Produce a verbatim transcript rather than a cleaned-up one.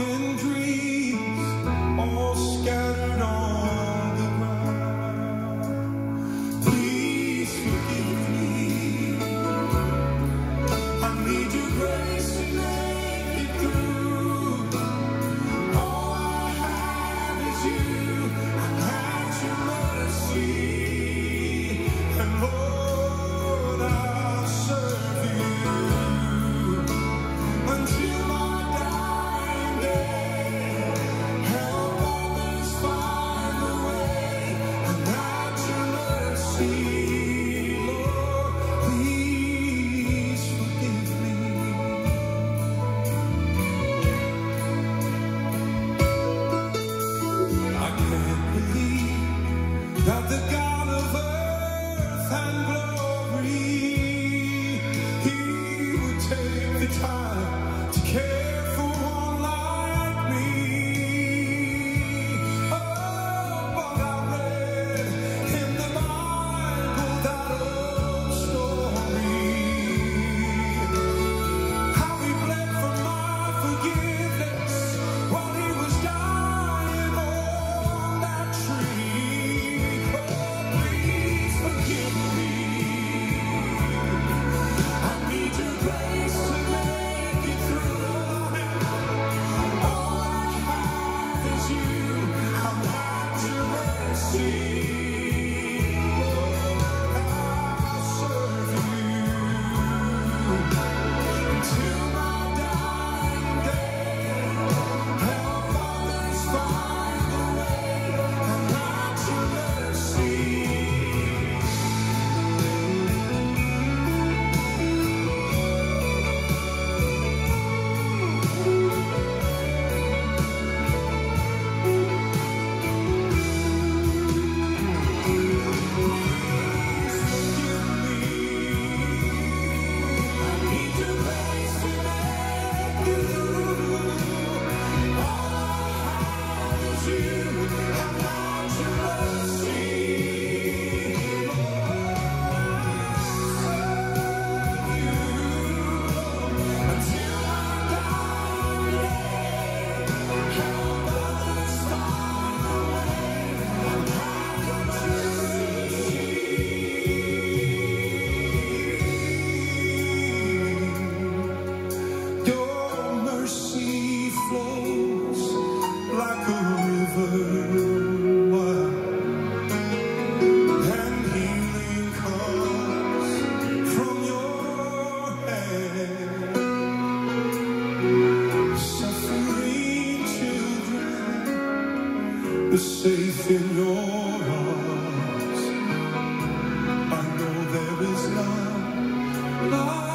broken dreams all scattered on the ground. Please forgive me. I need your grace to make it through. All I have is you. I have your mercy. And Lord, I'll serve you until my dying day. Help others find the way. Without your mercy, Lord, please forgive me. I can't believe that the God of earth and glory, He would take the time to care for one like me. Oh, but I read in the Bible that old story, how He bled for my forgiveness while He was dying on that tree. Oh, please forgive me. I need your grace to make it through. All I have is you. I'm not your mercy. Lord, I'll serve you until my dying day. Help others find the way. I'm not your mercy. Your mercy flows like a river wide, and healing comes from your hand. Suffering children are safe in your arms. I know there is none like